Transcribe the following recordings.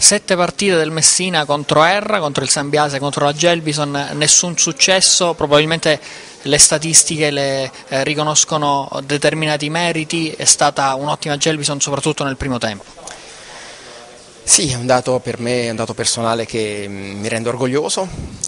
7 partite del Messina contro Erra, contro il Sambiase, contro la Gelbison, nessun successo, probabilmente le statistiche le riconoscono determinati meriti, è stata un'ottima Gelbison soprattutto nel primo tempo. Sì, è un dato per me, è un dato personale che mi rende orgoglioso,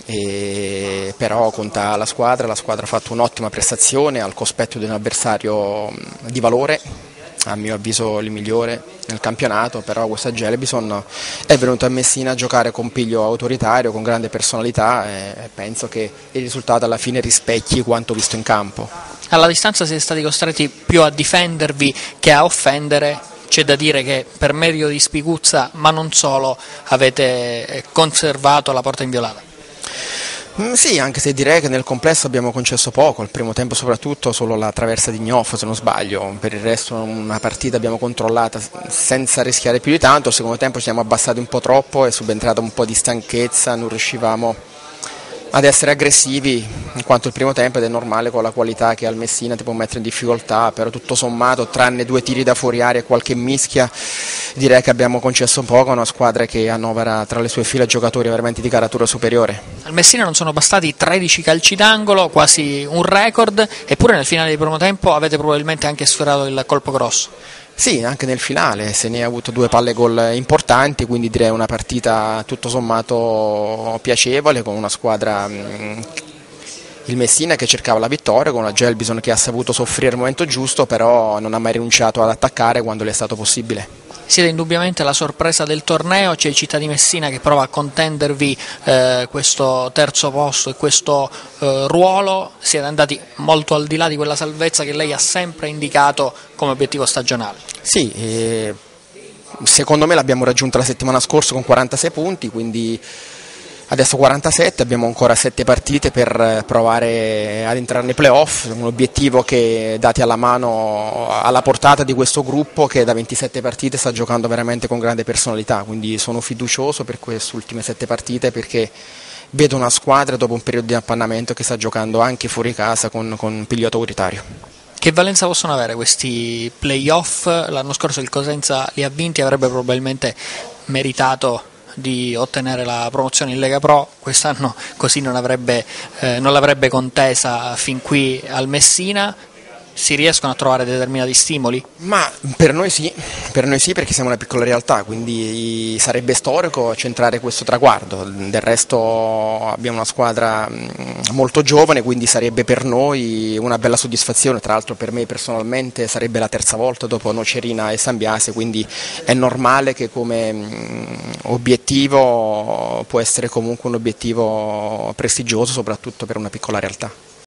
però conta la squadra ha fatto un'ottima prestazione al cospetto di un avversario di valore, a mio avviso il migliore nel campionato, però questa Gelbison è venuta a Messina a giocare con piglio autoritario, con grande personalità e penso che il risultato alla fine rispecchi quanto visto in campo. Alla distanza siete stati costretti più a difendervi che a offendere. C'è da dire che per merito di Spiguzza, ma non solo, avete conservato la porta inviolata. Sì, anche se direi che nel complesso abbiamo concesso poco, al primo tempo soprattutto solo la traversa di Gnoff se non sbaglio, per il resto una partita abbiamo controllata senza rischiare più di tanto, al secondo tempo ci siamo abbassati un po' troppo, è subentrata un po' di stanchezza, non riuscivamo ad essere aggressivi in quanto il primo tempo, ed è normale con la qualità che ha il Messina ti può mettere in difficoltà, però tutto sommato tranne 2 tiri da fuori area e qualche mischia direi che abbiamo concesso poco a una squadra che annovera tra le sue fila giocatori veramente di caratura superiore. Al Messina non sono bastati 13 calci d'angolo, quasi un record, eppure nel finale del primo tempo avete probabilmente anche sfiorato il colpo grosso. Sì, anche nel finale se ne ha avuto 2 palle gol importanti, quindi direi una partita tutto sommato piacevole con una squadra, il Messina che cercava la vittoria, con la Gelbison che ha saputo soffrire il momento giusto, però non ha mai rinunciato ad attaccare quando le è stato possibile. Siete indubbiamente la sorpresa del torneo, c'è il Città di Messina che prova a contendervi questo terzo posto e questo ruolo, siete andati molto al di là di quella salvezza che lei ha sempre indicato come obiettivo stagionale. Sì, secondo me l'abbiamo raggiunta la settimana scorsa con 46 punti, quindi adesso 47, abbiamo ancora 7 partite per provare ad entrare nei playoff, un obiettivo che dati alla mano, alla portata di questo gruppo che da 27 partite sta giocando veramente con grande personalità, quindi sono fiducioso per queste ultime 7 partite perché vedo una squadra dopo un periodo di appannamento che sta giocando anche fuori casa con piglio autoritario. Che valenza possono avere questi playoff? L'anno scorso il Cosenza li ha vinti e avrebbe probabilmente meritato di ottenere la promozione in Lega Pro, quest'anno così non l'avrebbe contesa fin qui al Messina. Si riescono a trovare determinati stimoli? Ma per noi sì perché siamo una piccola realtà, quindi sarebbe storico centrare questo traguardo, del resto abbiamo una squadra molto giovane, quindi sarebbe per noi una bella soddisfazione, tra l'altro per me personalmente sarebbe la terza volta dopo Nocerina e Sambiase, quindi è normale che come obiettivo può essere comunque un obiettivo prestigioso soprattutto per una piccola realtà.